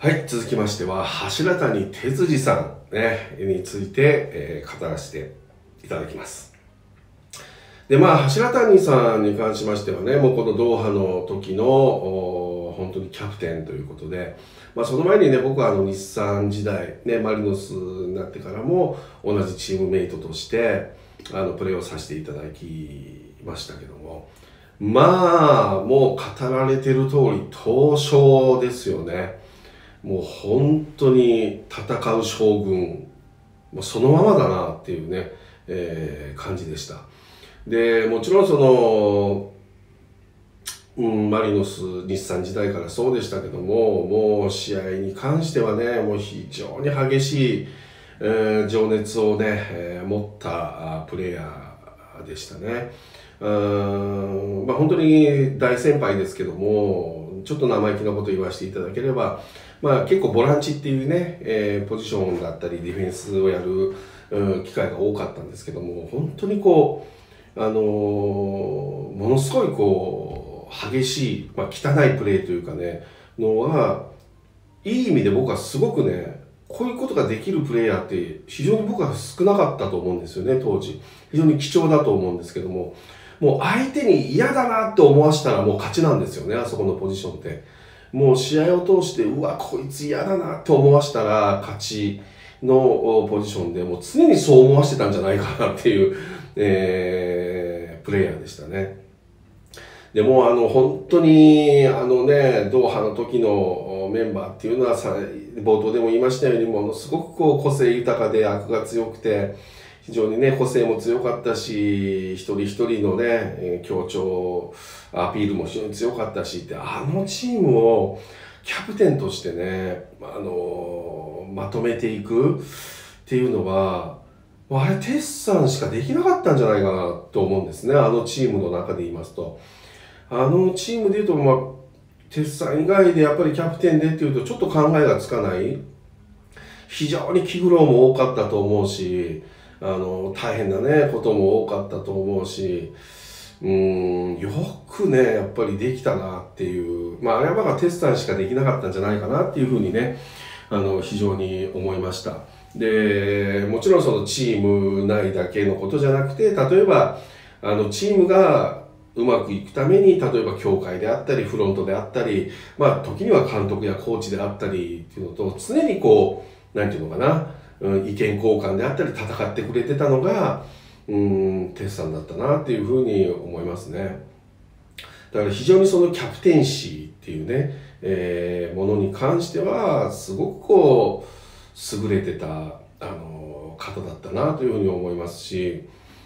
はい、続きましては、柱谷哲司さん、ね、について、語らせていただきます。で、柱谷さんに関しましてはね、もうこのドーハの時の、本当にキャプテンということで、その前にね、僕は日産時代、ね、マリノスになってからも、同じチームメイトとして、プレーをさせていただきましたけども、もう語られてる通り、闘将ですよね。もう本当に戦う将軍、もうそのままだなっていうね、感じでした。で、もちろんその、マリノス、日産時代からそうでしたけども、もう試合に関してはね、もう非常に激しい、情熱をね、持ったプレイヤーでしたね。本当に大先輩ですけども、ちょっと生意気なこと言わせていただければ、結構ボランチっていうね、ポジションだったりディフェンスをやる、機会が多かったんですけども、本当にこう、ものすごいこう、激しい、汚いプレーというかね、のは、いい意味で僕はすごくね、こういうことができるプレイヤーって非常に僕は少なかったと思うんですよね、当時。非常に貴重だと思うんですけども、もう相手に嫌だなって思わしたらもう勝ちなんですよね、あそこのポジションって。もう試合を通して、うわ、こいつ嫌だなって思わしたら勝ちのポジションで、もう常にそう思わしてたんじゃないかなっていう、プレイヤーでしたね。でも本当にドーハの時のメンバーっていうのは冒頭でも言いましたようにものすごくこう個性豊かで悪が強くて非常にね個性も強かったし一人一人のね協調アピールも非常に強かったしってチームをキャプテンとしてねまとめていくっていうのはあれテスさんしかできなかったんじゃないかなと思うんですね、チームの中で言いますと。チームでいうと、テスさん以外でやっぱりキャプテンでっていうとちょっと考えがつかない。非常に気苦労も多かったと思うし、大変なね、ことも多かったと思うし、よくね、やっぱりできたなっていう、あれはテスさんしかできなかったんじゃないかなっていうふうにね、非常に思いました。で、もちろんそのチーム内だけのことじゃなくて、例えば、チームがうまくいくために、例えば協会であったり、フロントであったり、時には監督やコーチであったりっていうのと、常にこう、なんていうのかな、意見交換であったり、戦ってくれてたのが、テスさんだったなっていうふうに思いますね。だから非常にそのキャプテンシーっていうね、ものに関しては、すごくこう、優れてた、方だったなというふうに思いますし、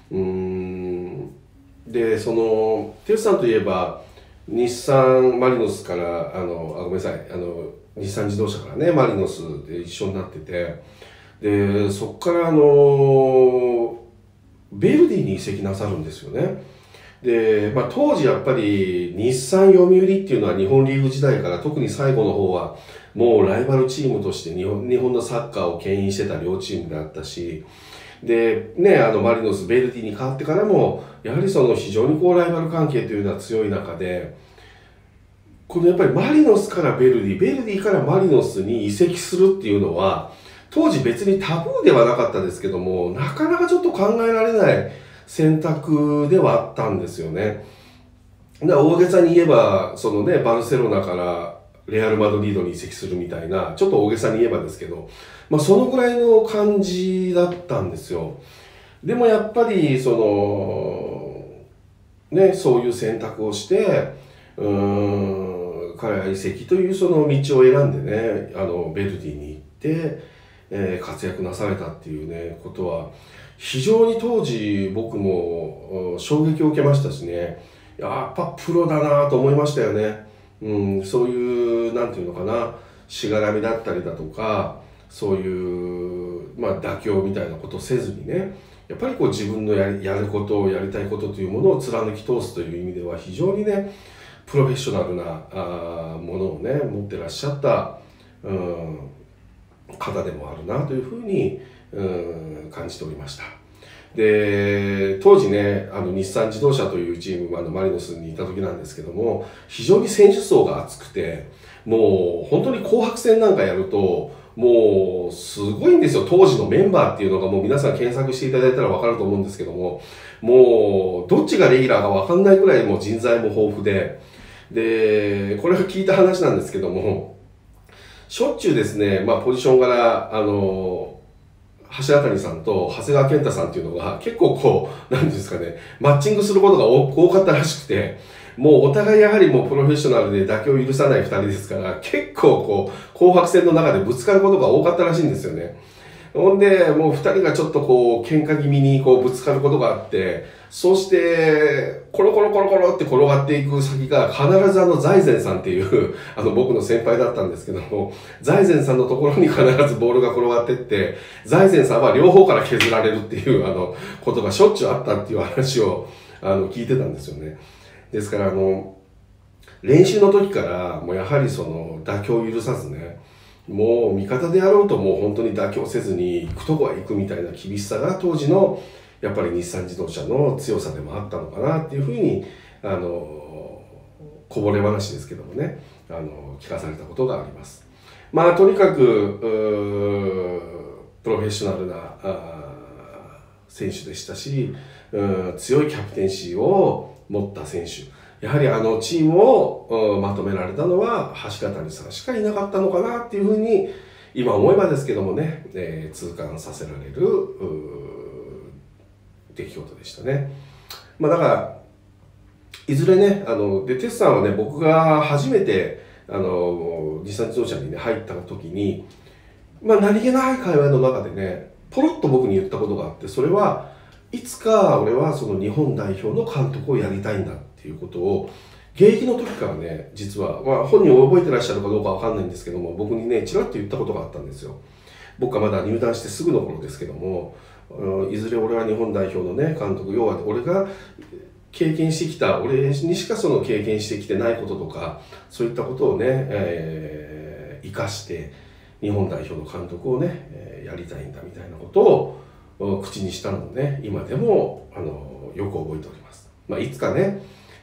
で、テスさんといえば、日産マリノスから、ごめんなさい、日産自動車からね、マリノスで一緒になってて、で、そこからベルディに移籍なさるんですよね。で、当時やっぱり日産読売っていうのは日本リーグ時代から特に最後の方はもうライバルチームとして日本のサッカーを牽引してた両チームであったし、で、ね、マリノス、ベルディに変わってからも、やはり非常にこうライバル関係というのは強い中で、このやっぱりマリノスからベルディ、ベルディからマリノスに移籍するっていうのは、当時別にタブーではなかったですけども、なかなかちょっと考えられない選択ではあったんですよね。大げさに言えば、バルセロナからレアル・マドリードに移籍するみたいな、ちょっと大げさに言えばですけど、そのぐらいの感じだったんですよ。でもやっぱり、そういう選択をして、彼は移籍というその道を選んでね、ベルディに行って、活躍なされたっていうね、ことは、非常に当時僕も衝撃を受けましたしね、やっぱプロだなと思いましたよね。そういう、なんていうのかな、しがらみだったりだとか、そういう、妥協みたいなことをせずにね、やっぱりこう自分のやることをやりたいことというものを貫き通すという意味では非常にね、プロフェッショナルなものをね、持ってらっしゃった、方でもあるなというふうに、感じておりました。で、当時ね、日産自動車というチーム、マリノスにいた時なんですけども、非常に選手層が厚くて、 もう本当に紅白戦なんかやると、もうすごいんですよ。当時のメンバーっていうのがもう皆さん検索していただいたらわかると思うんですけども、もうどっちがレギュラーかわかんないぐらいもう人材も豊富で、で、これが聞いた話なんですけども、しょっちゅうですね、ポジション柄、柱谷さんと長谷川健太さんっていうのが結構こう、なんていうんですかね、マッチングすることが多かったらしくて、もうお互いやはりもうプロフェッショナルで妥協を許さない二人ですから、結構こう、紅白戦の中でぶつかることが多かったらしいんですよね。ほんで、もう二人がちょっとこう、喧嘩気味にこう、ぶつかることがあって、そして、コロコロコロコロって転がっていく先が必ず財前さんっていう僕の先輩だったんですけども、財前さんのところに必ずボールが転がってって、財前さんは両方から削られるっていうことがしょっちゅうあったっていう話を聞いてたんですよね。ですから練習の時からもうやはりその妥協を許さずね、もう味方であろうともう本当に妥協せずに行くとこは行くみたいな厳しさが当時のやっぱり日産自動車の強さでもあったのかなっていうふうにこぼれ話ですけどもね、聞かされたことがあります。とにかくプロフェッショナルな選手でしたし、強いキャプテンシーを持った選手、やはりチームをまとめられたのは橋谷さんしかいなかったのかなっていうふうに今思えばですけどもね、痛感させられる出来事でしたね。だからいずれねでテスさんはね、僕が初めて日産自動車にね入った時に、何気ない会話の中でねポロッと僕に言ったことがあって、それはいつか俺はその日本代表の監督をやりたいんだっていうことを現役の時からね、実は、本人を覚えてらっしゃるかどうかわかんないんですけども、僕にねちらっと言ったことがあったんですよ。僕がまだ入団してすぐの頃ですけども、いずれ俺は日本代表のね監督、要は俺が経験してきた、俺にしかその経験してきてないこととか、そういったことをね、生かして日本代表の監督をね、やりたいんだみたいなことを口にしたのをね、今でもよく覚えております。いつかね、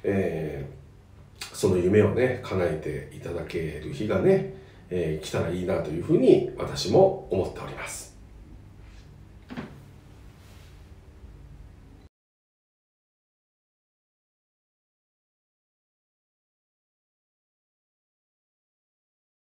その夢をね叶えていただける日がね、来たらいいなというふうに私も思っております。